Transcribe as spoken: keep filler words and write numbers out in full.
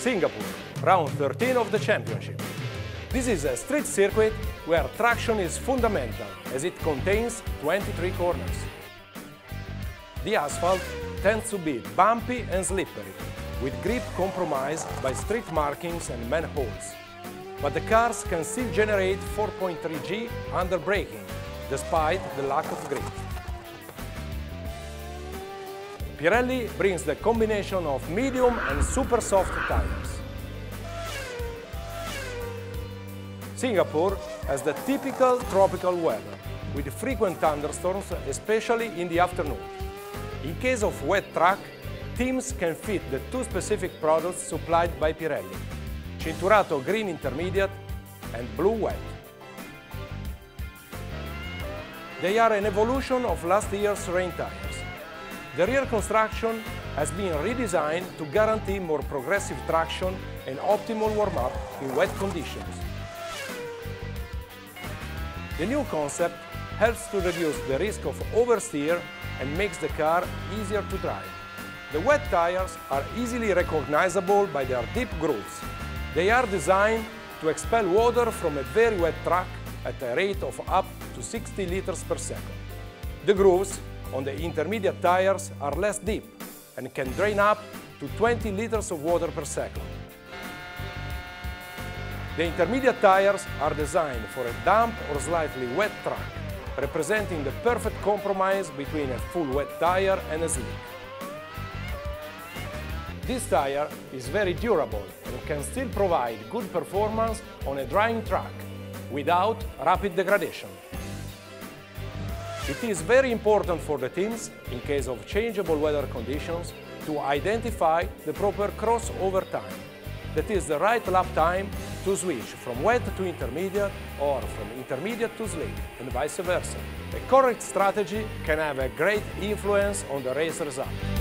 Singapore, round thirteen of the championship. This is a street circuit where traction is fundamental, as it contains twenty-three corners. The asphalt tends to be bumpy and slippery, with grip compromised by street markings and manholes. But the cars can still generate four point three G under braking, despite the lack of grip. Pirelli brings the combination of medium and super soft tires. Singapore has the typical tropical weather, with frequent thunderstorms, especially in the afternoon. In case of wet track, teams can fit the two specific products supplied by Pirelli: Cinturato Green Intermediate and Blue Wet. They are an evolution of last year's rain tires. The rear construction has been redesigned to guarantee more progressive traction and optimal warm-up in wet conditions. The new concept helps to reduce the risk of oversteer and makes the car easier to drive. The wet tires are easily recognizable by their deep grooves. They are designed to expel water from a very wet track at a rate of up to sixty liters per second. The grooves on the intermediate tires are less deep and can drain up to twenty liters of water per second. The intermediate tires are designed for a damp or slightly wet track, representing the perfect compromise between a full wet tire and a slick. This tire is very durable and can still provide good performance on a drying track without rapid degradation. It is very important for the teams, in case of changeable weather conditions, to identify the proper crossover time. That is the right lap time to switch from wet to intermediate or from intermediate to slick, and vice versa. A correct strategy can have a great influence on the race result.